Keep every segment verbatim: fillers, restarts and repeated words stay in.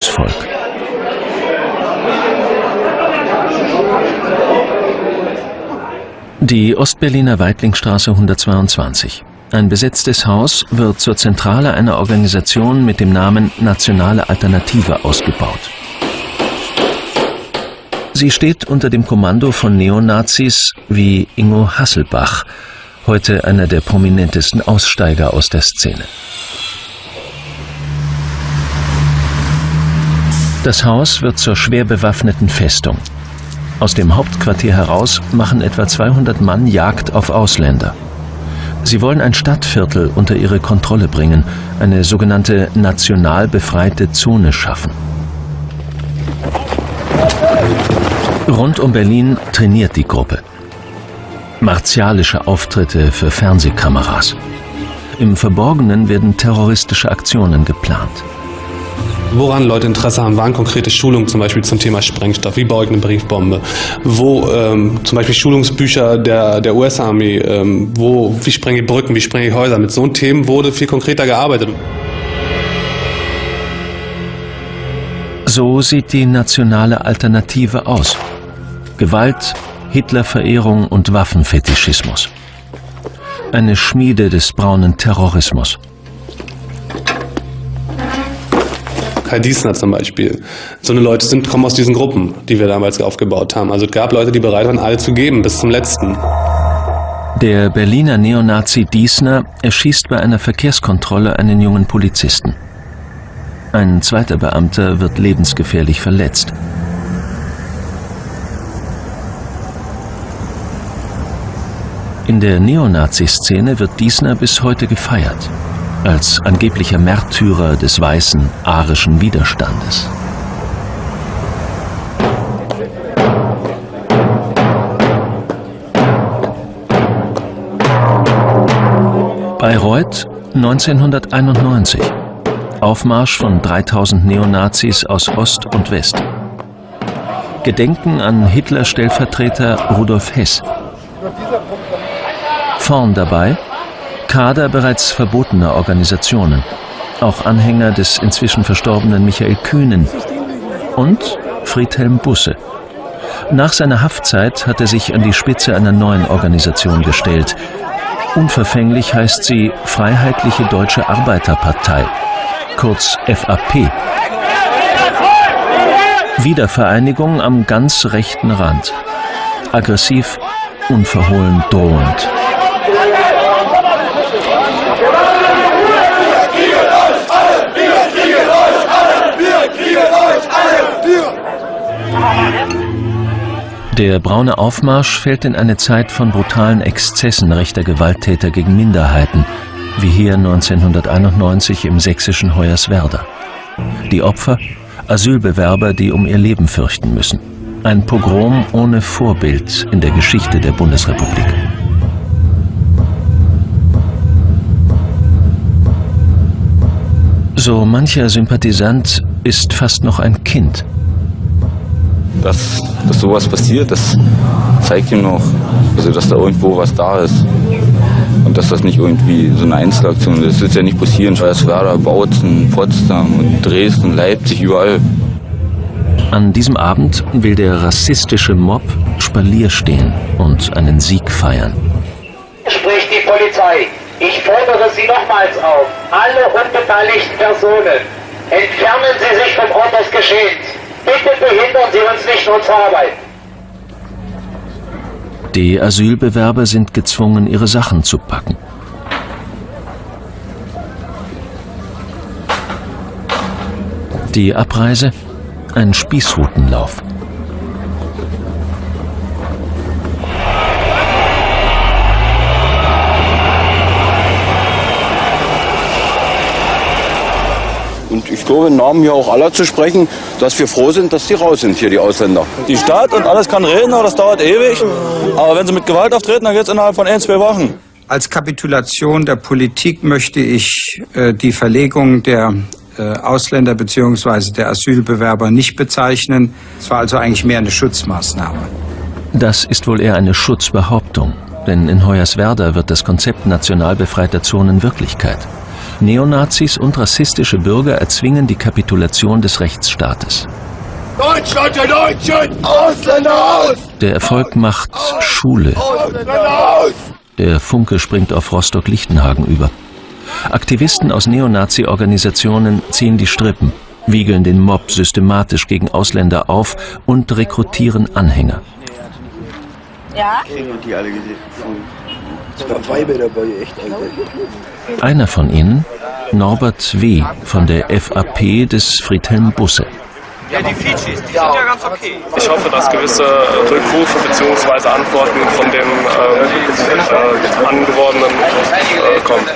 Volk. Die Ostberliner Weitlingstraße hundertzweiundzwanzig. Ein besetztes Haus wird zur Zentrale einer Organisation mit dem Namen Nationale Alternative ausgebaut. Sie steht unter dem Kommando von Neonazis wie Ingo Hasselbach, heute einer der prominentesten Aussteiger aus der Szene. Das Haus wird zur schwer bewaffneten Festung. Aus dem Hauptquartier heraus machen etwa zweihundert Mann Jagd auf Ausländer. Sie wollen ein Stadtviertel unter ihre Kontrolle bringen, eine sogenannte national befreite Zone schaffen. Rund um Berlin trainiert die Gruppe. Martialische Auftritte für Fernsehkameras. Im Verborgenen werden terroristische Aktionen geplant. Woran Leute Interesse haben, waren konkrete Schulungen, zum Beispiel zum Thema Sprengstoff. Wie baue ich eine Briefbombe? Wo ähm, zum Beispiel Schulungsbücher der, der U S-Armee, ähm, wo, wie sprenge ich Brücken, wie sprenge ich Häuser. Mit so Themen wurde viel konkreter gearbeitet. So sieht die nationale Alternative aus. Gewalt, Hitlerverehrung und Waffenfetischismus. Eine Schmiede des braunen Terrorismus. Kai Diesner zum Beispiel. So eine Leute sind, kommen aus diesen Gruppen, die wir damals aufgebaut haben. Also es gab Leute, die bereit waren, alle zu geben, bis zum Letzten. Der Berliner Neonazi Diesner erschießt bei einer Verkehrskontrolle einen jungen Polizisten. Ein zweiter Beamter wird lebensgefährlich verletzt. In der Neonazi-Szene wird Diesner bis heute gefeiert, als angeblicher Märtyrer des weißen, arischen Widerstandes. Bayreuth neunzehnhunderteinundneunzig. Aufmarsch von dreitausend Neonazis aus Ost und West. Gedenken an Hitler-Stellvertreter Rudolf Hess. Vorn dabei Kader bereits verbotener Organisationen, auch Anhänger des inzwischen verstorbenen Michael Kühnen und Friedhelm Busse. Nach seiner Haftzeit hat er sich an die Spitze einer neuen Organisation gestellt. Unverfänglich heißt sie Freiheitliche Deutsche Arbeiterpartei, kurz F A P. Wiedervereinigung am ganz rechten Rand. Aggressiv, unverhohlen drohend. Der braune Aufmarsch fällt in eine Zeit von brutalen Exzessen rechter Gewalttäter gegen Minderheiten, wie hier neunzehnhunderteinundneunzig im sächsischen Hoyerswerda. Die Opfer? Asylbewerber, die um ihr Leben fürchten müssen. Ein Pogrom ohne Vorbild in der Geschichte der Bundesrepublik. So mancher Sympathisant ist fast noch ein Kind. Dass, dass sowas passiert, das zeigt ihm noch, also dass da irgendwo was da ist. Und dass das nicht irgendwie so eine Einzelaktion ist. Das wird ja nicht passieren. Hoyerswerda, Bautzen, Potsdam und Dresden, Leipzig, überall. An diesem Abend will der rassistische Mob Spalier stehen und einen Sieg feiern. Spricht die Polizei. Ich fordere Sie nochmals auf. Alle unbeteiligten Personen, entfernen Sie sich vom Ort des Geschehens. Bitte behindern Sie uns nicht unsere Arbeit. Die Asylbewerber sind gezwungen, ihre Sachen zu packen. Die Abreise? Ein Spießrutenlauf. Und ich glaube, im Namen hier auch aller zu sprechen, dass wir froh sind, dass die raus sind hier, die Ausländer. Die Stadt und alles kann reden, aber das dauert ewig. Aber wenn sie mit Gewalt auftreten, dann geht es innerhalb von ein, zwei Wochen. Als Kapitulation der Politik möchte ich äh, die Verlegung der äh, Ausländer bzw. der Asylbewerber nicht bezeichnen. Es war also eigentlich mehr eine Schutzmaßnahme. Das ist wohl eher eine Schutzbehauptung. Denn in Hoyerswerda wird das Konzept national befreiter Zonen Wirklichkeit. Neonazis und rassistische Bürger erzwingen die Kapitulation des Rechtsstaates. Deutschland der Deutschen! Ausländer aus! Der Erfolg macht Schule. Ausländer aus! Der Funke springt auf Rostock-Lichtenhagen über. Aktivisten aus Neonazi-Organisationen ziehen die Strippen, wiegeln den Mob systematisch gegen Ausländer auf und rekrutieren Anhänger. Ja? Einer von ihnen, Norbert W. von der F A P des Friedhelm Busse. Ja, die Fidschis, die sind ja ganz okay. Ich hoffe, dass gewisse Rückrufe bzw. Antworten von dem äh, äh, Angeworbenen äh, kommen.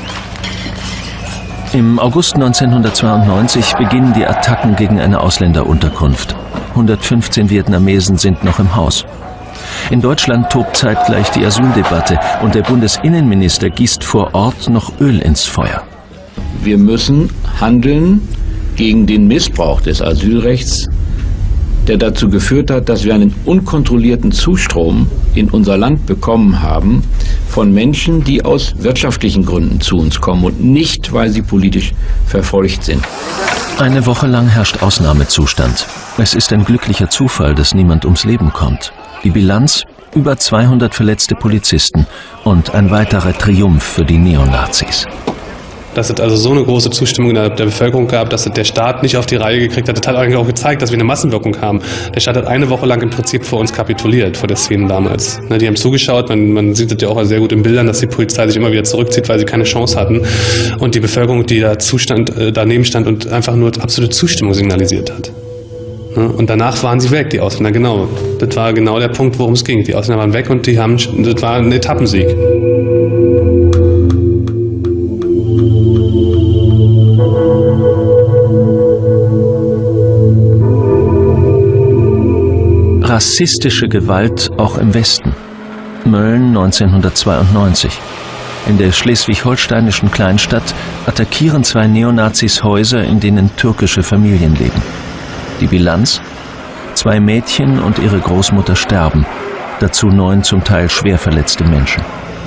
Im August neunzehnhundertzweiundneunzig beginnen die Attacken gegen eine Ausländerunterkunft. hundertfünfzehn Vietnamesen sind noch im Haus. In Deutschland tobt zeitgleich die Asyldebatte und der Bundesinnenminister gießt vor Ort noch Öl ins Feuer. Wir müssen handeln gegen den Missbrauch des Asylrechts, der dazu geführt hat, dass wir einen unkontrollierten Zustrom in unser Land bekommen haben von Menschen, die aus wirtschaftlichen Gründen zu uns kommen und nicht, weil sie politisch verfolgt sind. Eine Woche lang herrscht Ausnahmezustand. Es ist ein glücklicher Zufall, dass niemand ums Leben kommt. Die Bilanz: über zweihundert verletzte Polizisten und ein weiterer Triumph für die Neonazis. Dass es also so eine große Zustimmung innerhalb der Bevölkerung gab, dass es der Staat nicht auf die Reihe gekriegt hat. Das hat eigentlich auch gezeigt, dass wir eine Massenwirkung haben. Der Staat hat eine Woche lang im Prinzip vor uns kapituliert, vor der Szene damals. Die haben zugeschaut, man, man sieht es ja auch sehr gut in Bildern, dass die Polizei sich immer wieder zurückzieht, weil sie keine Chance hatten. Und die Bevölkerung, die da Zustand, äh, daneben stand und einfach nur absolute Zustimmung signalisiert hat. Und danach waren sie weg, die Ausländer, genau. Das war genau der Punkt, worum es ging. Die Ausländer waren weg und die haben, das war ein Etappensieg. Rassistische Gewalt auch im Westen. Mölln neunzehnhundertzweiundneunzig. In der schleswig-holsteinischen Kleinstadt attackieren zwei Neonazis Häuser, in denen türkische Familien leben. Die Bilanz: zwei Mädchen und ihre Großmutter sterben, dazu neun zum Teil schwer verletzte Menschen.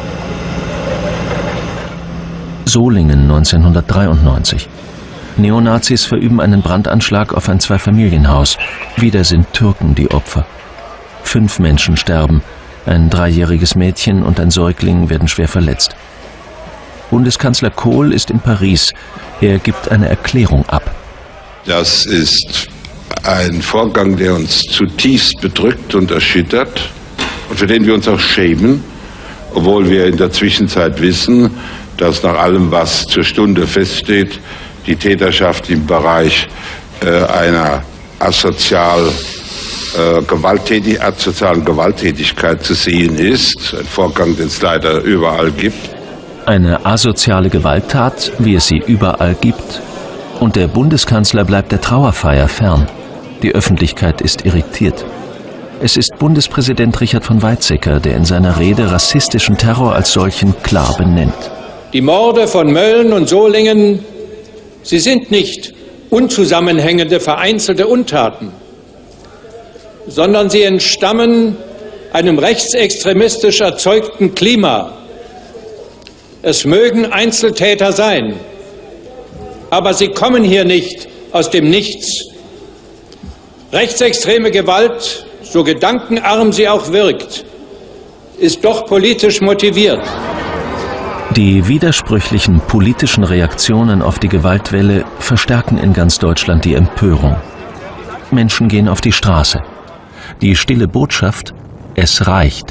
Solingen neunzehnhundertdreiundneunzig. Neonazis verüben einen Brandanschlag auf ein Zweifamilienhaus. Wieder sind Türken die Opfer. Fünf Menschen sterben, ein dreijähriges Mädchen und ein Säugling werden schwer verletzt. Bundeskanzler Kohl ist in Paris. Er gibt eine Erklärung ab. Das ist ein Vorgang, der uns zutiefst bedrückt und erschüttert und für den wir uns auch schämen, obwohl wir in der Zwischenzeit wissen, dass nach allem, was zur Stunde feststeht, die Täterschaft im Bereich äh, einer asozial, äh, gewalttätig, asozialen Gewalttätigkeit zu sehen ist. Ein Vorgang, den es leider überall gibt. Eine asoziale Gewalttat, wie es sie überall gibt. Und der Bundeskanzler bleibt der Trauerfeier fern. Die Öffentlichkeit ist irritiert. Es ist Bundespräsident Richard von Weizsäcker, der in seiner Rede rassistischen Terror als solchen klar benennt. Die Morde von Mölln und Solingen, sie sind nicht unzusammenhängende, vereinzelte Untaten, sondern sie entstammen einem rechtsextremistisch erzeugten Klima. Es mögen Einzeltäter sein, aber sie kommen hier nicht aus dem Nichts. Rechtsextreme Gewalt, so gedankenarm sie auch wirkt, ist doch politisch motiviert. Die widersprüchlichen politischen Reaktionen auf die Gewaltwelle verstärken in ganz Deutschland die Empörung. Menschen gehen auf die Straße. Die stille Botschaft: es reicht.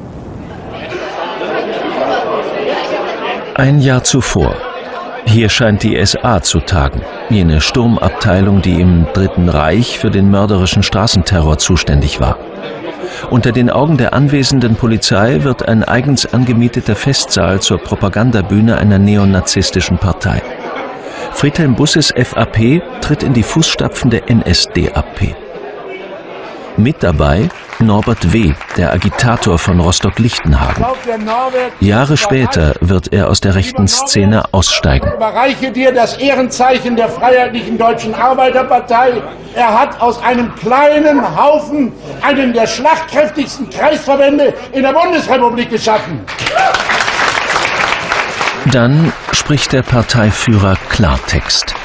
Ein Jahr zuvor. Hier scheint die S A zu tagen, jene Sturmabteilung, die im Dritten Reich für den mörderischen Straßenterror zuständig war. Unter den Augen der anwesenden Polizei wird ein eigens angemieteter Festsaal zur Propagandabühne einer neonazistischen Partei. Friedhelm Busses F A P tritt in die Fußstapfen der N S D A P. Mit dabei Norbert W., der Agitator von Rostock-Lichtenhagen. Jahre später wird er aus der rechten Szene aussteigen. Ich überreiche dir das Ehrenzeichen der Freiheitlichen Deutschen Arbeiterpartei. Er hat aus einem kleinen Haufen einen der schlagkräftigsten Kreisverbände in der Bundesrepublik geschaffen. Dann spricht der Parteiführer Klartext.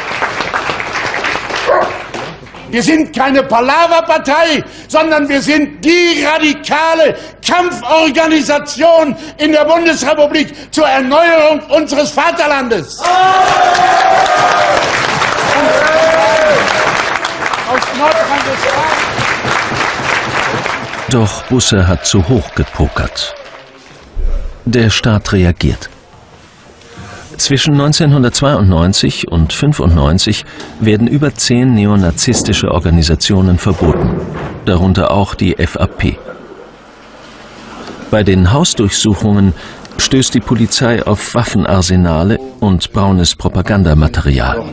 Wir sind keine Palaverpartei, sondern wir sind die radikale Kampforganisation in der Bundesrepublik zur Erneuerung unseres Vaterlandes. Aus Nordrhein-Westfalen. Doch Busse hat zu hoch gepokert. Der Staat reagiert. Zwischen neunzehnhundertzweiundneunzig und fünfundneunzig werden über zehn neonazistische Organisationen verboten, darunter auch die F A P. Bei den Hausdurchsuchungen stößt die Polizei auf Waffenarsenale und braunes Propagandamaterial.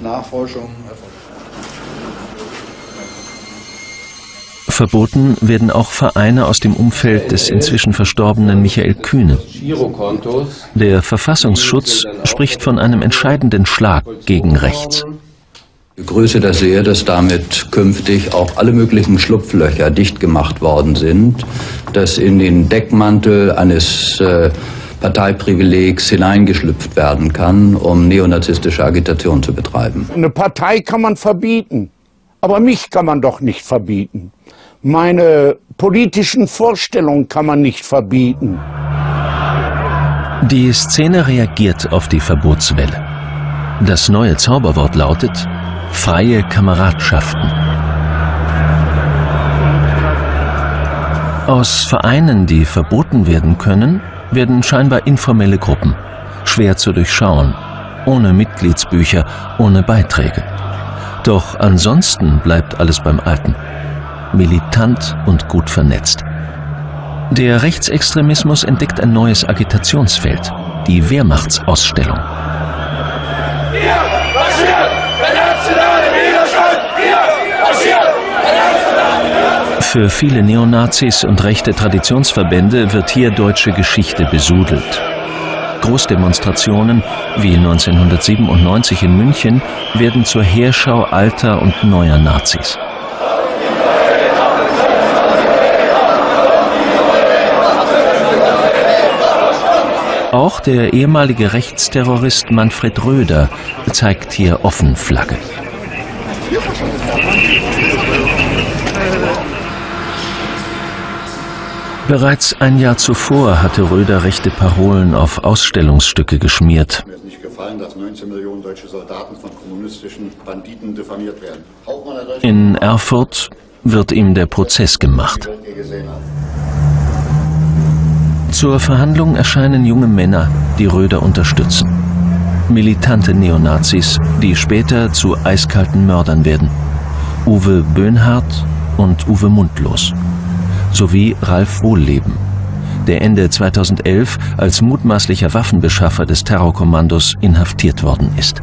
Verboten werden auch Vereine aus dem Umfeld des inzwischen verstorbenen Michael Kühne. Der Verfassungsschutz spricht von einem entscheidenden Schlag gegen rechts. Ich begrüße das sehr, dass damit künftig auch alle möglichen Schlupflöcher dicht gemacht worden sind, dass in den Deckmantel eines äh, Parteiprivilegs hineingeschlüpft werden kann, um neonazistische Agitation zu betreiben. Eine Partei kann man verbieten, aber mich kann man doch nicht verbieten. Meine politischen Vorstellungen kann man nicht verbieten. Die Szene reagiert auf die Verbotswelle. Das neue Zauberwort lautet freie Kameradschaften. Aus Vereinen, die verboten werden können, werden scheinbar informelle Gruppen, schwer zu durchschauen, ohne Mitgliedsbücher, ohne Beiträge. Doch ansonsten bleibt alles beim Alten. Militant und gut vernetzt. Der Rechtsextremismus entdeckt ein neues Agitationsfeld, die Wehrmachtsausstellung. Für viele Neonazis und rechte Traditionsverbände wird hier deutsche Geschichte besudelt. Großdemonstrationen wie neunzehnhundertsiebenundneunzig in München werden zur Heerschau alter und neuer Nazis. Auch der ehemalige Rechtsterrorist Manfred Röder zeigt hier offen Flagge. Bereits ein Jahr zuvor hatte Röder rechte Parolen auf Ausstellungsstücke geschmiert. Mir ist nicht gefallen, dass neunzehn Millionen deutsche Soldaten von kommunistischen Banditen diffamiert werden. In Erfurt wird ihm der Prozess gemacht. Zur Verhandlung erscheinen junge Männer, die Röder unterstützen. Militante Neonazis, die später zu eiskalten Mördern werden. Uwe Böhnhardt und Uwe Mundlos. Sowie Ralf Wohlleben, der Ende zweitausendelf als mutmaßlicher Waffenbeschaffer des Terrorkommandos inhaftiert worden ist.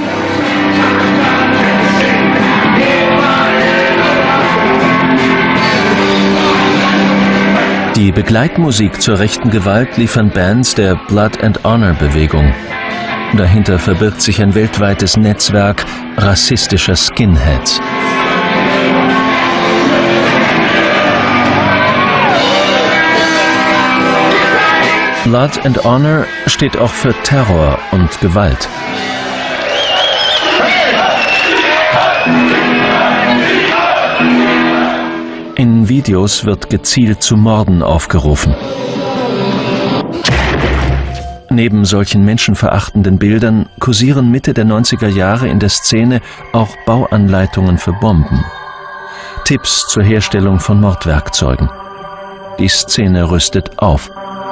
Die Begleitmusik zur rechten Gewalt liefern Bands der Blood and Honor Bewegung. Dahinter verbirgt sich ein weltweites Netzwerk rassistischer Skinheads. Blood and Honor steht auch für Terror und Gewalt. In Videos wird gezielt zu Morden aufgerufen. Neben solchen menschenverachtenden Bildern kursieren Mitte der neunziger Jahre in der Szene auch Bauanleitungen für Bomben. Tipps zur Herstellung von Mordwerkzeugen. Die Szene rüstet auf.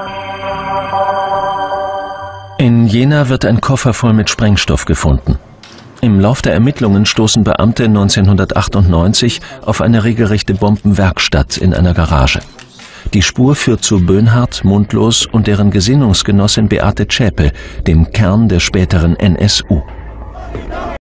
In Jena wird ein Koffer voll mit Sprengstoff gefunden. Im Lauf der Ermittlungen stoßen Beamte neunzehnhundertachtundneunzig auf eine regelrechte Bombenwerkstatt in einer Garage. Die Spur führt zu Böhnhardt, Mundlos und deren Gesinnungsgenossin Beate Zschäpe, dem Kern der späteren N S U.